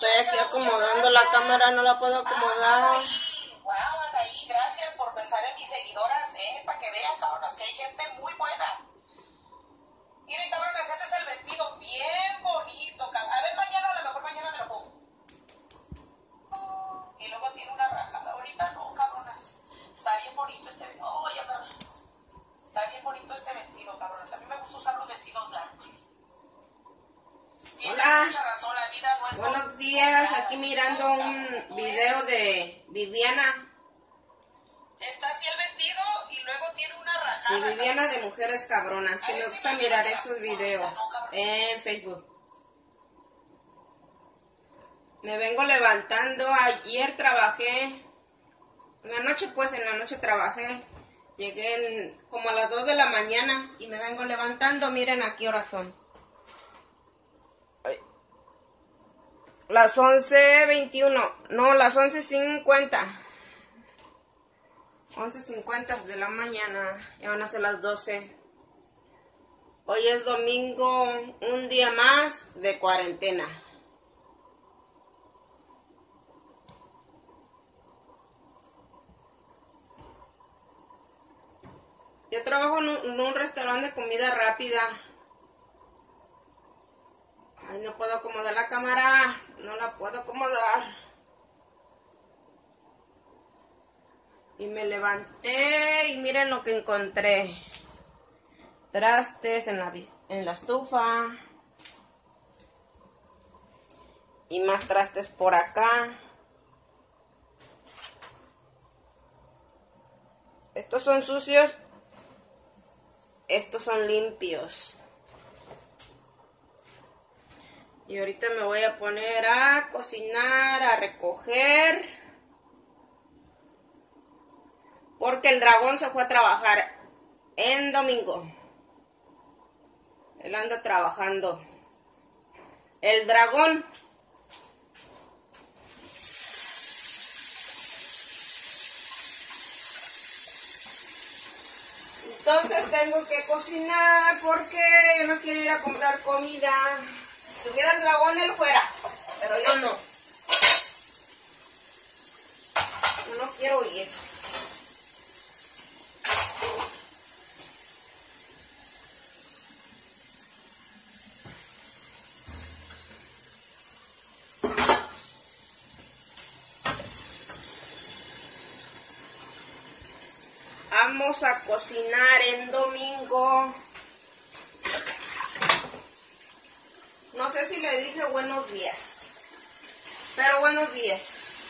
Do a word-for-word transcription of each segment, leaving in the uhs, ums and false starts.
Estoy aquí acomodando la cámara, no la puedo acomodar. Wow, Anaí, gracias por pensar en mis seguidoras, eh, para que vean, cabronas, que hay gente muy buena. Miren, cabronas, este es el vestido bien bonito, cabrón. A ver, mañana, a lo mejor mañana me lo pongo. Y luego tiene una rajada. Ahorita no, cabronas. Está bien bonito este vestido. Oh, ya, cabrón. Está bien bonito este vestido, cabronas. A mí me gusta usar los vestidos largos. Hola, razón, la vida no es buenos días, aquí mirando un video de Viviana. Está así el vestido y luego tiene una rajada. Y Viviana de Mujeres Cabronas, que me gusta mirar esos videos en Facebook. Me vengo levantando, ayer trabajé, en la noche pues, en la noche trabajé. Llegué en, como a las dos de la mañana y me vengo levantando, miren a qué horas son. Las once veintiuno, no, las once cincuenta. once cincuenta de la mañana, ya van a ser las doce. Hoy es domingo, un día más de cuarentena. Yo trabajo en un, en un restaurante de comida rápida. Ay, no puedo acomodar la cámara, no la puedo acomodar. Y me levanté y miren lo que encontré. Trastes en la, en la estufa. Y más trastes por acá. Estos son sucios. Estos son limpios. Y ahorita me voy a poner a cocinar, a recoger. Porque el dragón se fue a trabajar en domingo. Él anda trabajando. El dragón. Entonces tengo que cocinar porque no quiero ir a comprar comida. Si tuviera el dragón, él fuera, pero yo no. Yo no quiero ir. Vamos a cocinar en domingo. No sé si le dije buenos días, pero buenos días.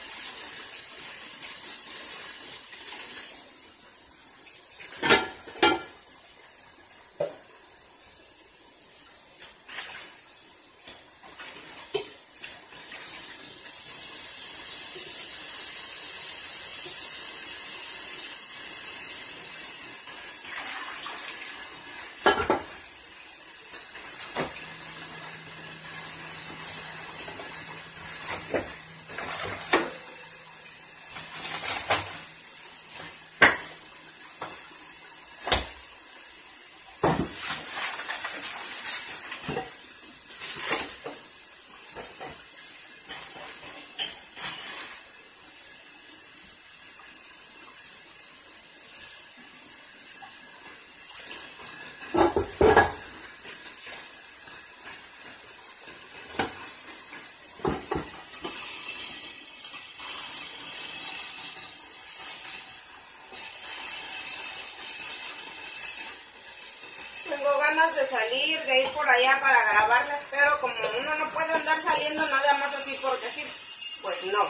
Tengo ganas de salir, de ir por allá para grabarles, pero como uno no puede andar saliendo nada más así porque sí, pues no.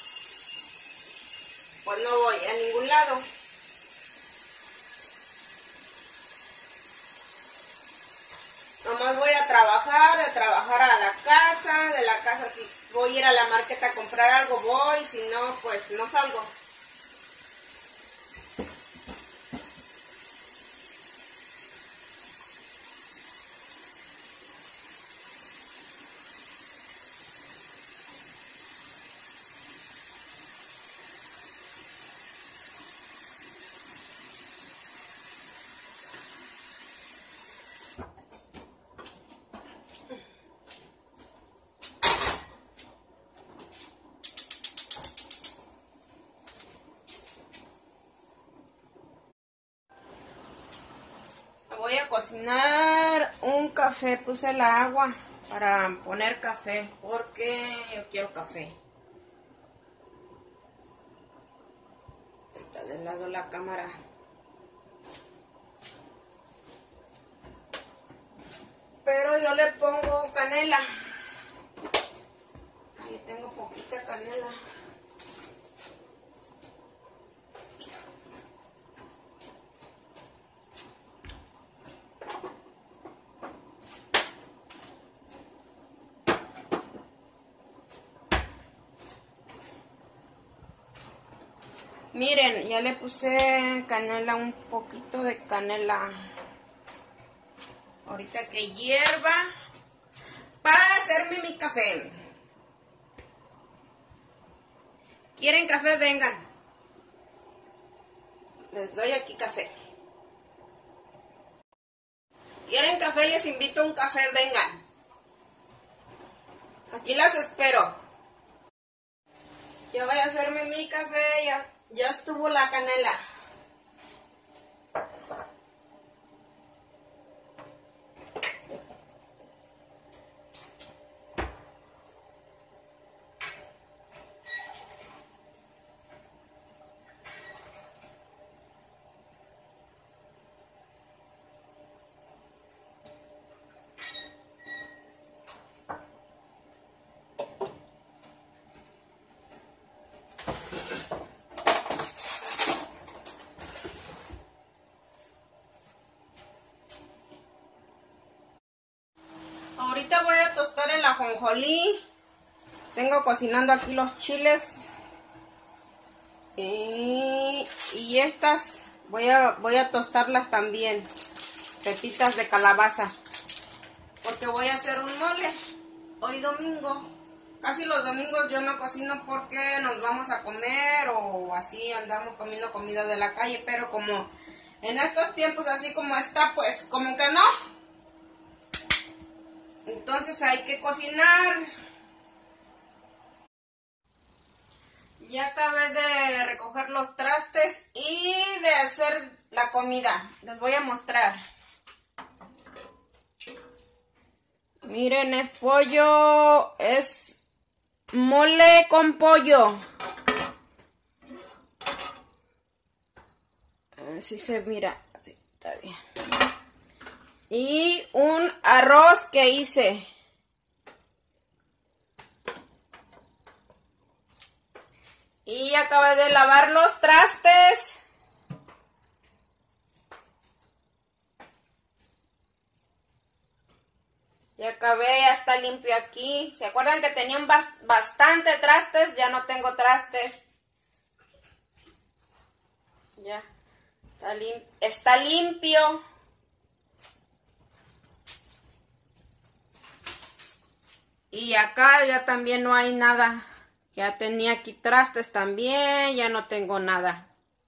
Pues no voy a ningún lado. Nomás voy a trabajar, a trabajar a la casa, de la casa si voy a ir a la marqueta a comprar algo voy, si no, pues no salgo. cocinar un café. Puse el agua para poner café porque yo quiero café. Está de lado la cámara. Pero yo le pongo canela. Ahí tengo poquita canela. Miren, ya le puse canela, un poquito de canela. Ahorita que hierva para hacerme mi café. ¿Quieren café? Vengan. Les doy aquí café. ¿Quieren café? Les invito a un café. Vengan. Aquí las espero. Yo voy a hacerme mi café. Ya, ya estuvo la canela. Ahorita voy a tostar el ajonjolí. Tengo cocinando aquí los chiles. Y, y estas voy a, voy a tostarlas también. Pepitas de calabaza. Porque voy a hacer un mole. Hoy domingo. Casi los domingos yo no cocino porque nos vamos a comer o así andamos comiendo comida de la calle. Pero como en estos tiempos así como está, pues como que no. Entonces hay que cocinar. Ya acabé de recoger los trastes y de hacer la comida. Les voy a mostrar. Miren, es pollo, es mole con pollo. Así se mira. Está bien. Y un arroz que hice. Y acabé de lavar los trastes. Y acabé, ya está limpio aquí. ¿Se acuerdan que tenían bas- bastante trastes? Ya no tengo trastes. Ya. Está, lim- está limpio. Y acá ya también no hay nada. Ya tenía aquí trastes también. Ya no tengo nada.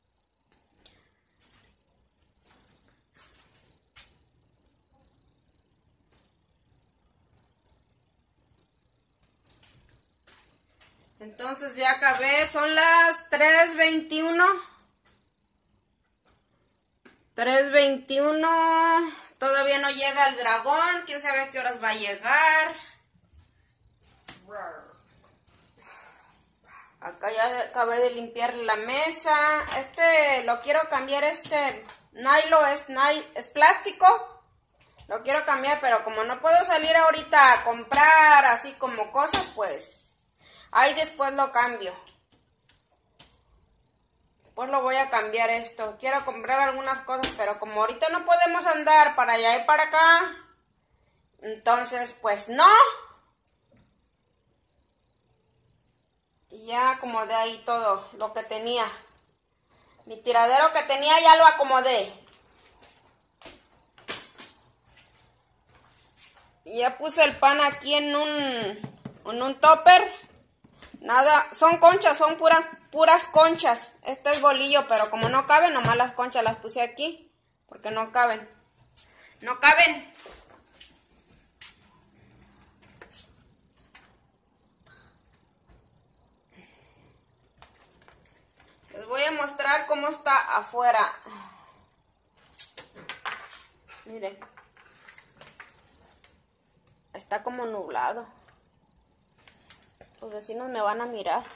Entonces ya acabé. Son las tres veintiuno. tres veintiuno. Todavía no llega el dragón. Quién sabe a qué horas va a llegar. Acá ya acabé de limpiar la mesa. Este lo quiero cambiar, este nylon es, nylon, es plástico. Lo quiero cambiar, pero como no puedo salir ahorita a comprar así como cosas, pues ahí después lo cambio. Pues lo voy a cambiar esto. Quiero comprar algunas cosas, pero como ahorita no podemos andar para allá y para acá, entonces pues no. Y ya acomodé ahí todo lo que tenía. Mi tiradero que tenía ya lo acomodé. Y ya puse el pan aquí en un, en un topper. Nada, son conchas, son puras, puras conchas. Este es bolillo, pero como no caben, nomás las conchas las puse aquí. Porque no caben. No caben. Les voy a mostrar cómo está afuera. Miren. Está como nublado. Los vecinos me van a mirar.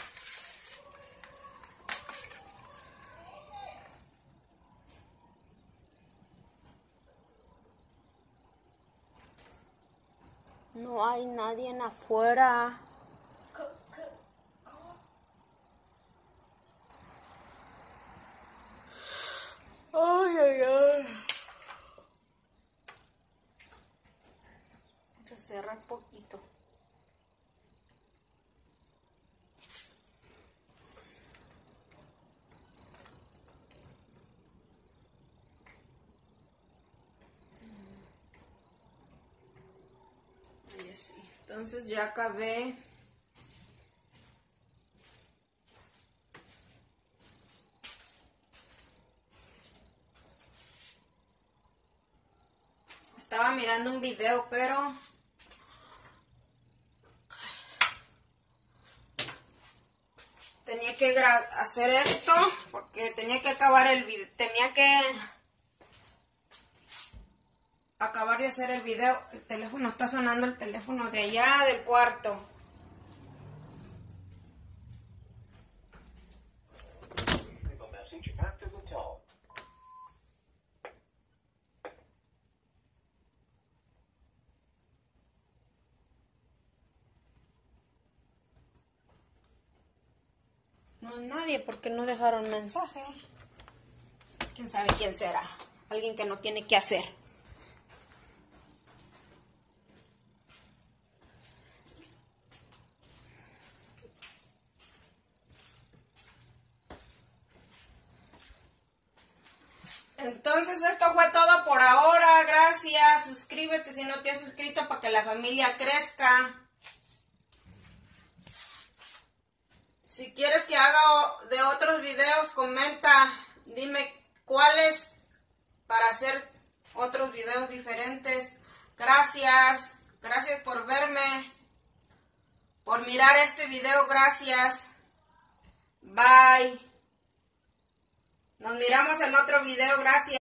No hay nadie en afuera. Ay, ay, ay. Se cierra un poquito. Ahí sí. Entonces ya acabé. Estaba mirando un video, pero tenía que hacer esto porque tenía que acabar el video. Tenía que acabar de hacer el video. El teléfono está sonando, el teléfono de allá del cuarto. No es nadie porque no dejaron mensaje. ¿Quién sabe quién será? Alguien que no tiene que hacer. Entonces esto fue todo por ahora. Gracias. Suscríbete si no te has suscrito para que la familia crezca. Si quieres que haga de otros videos, comenta, dime cuáles para hacer otros videos diferentes. Gracias, gracias por verme, por mirar este video, gracias. Bye. Nos miramos en otro video, gracias.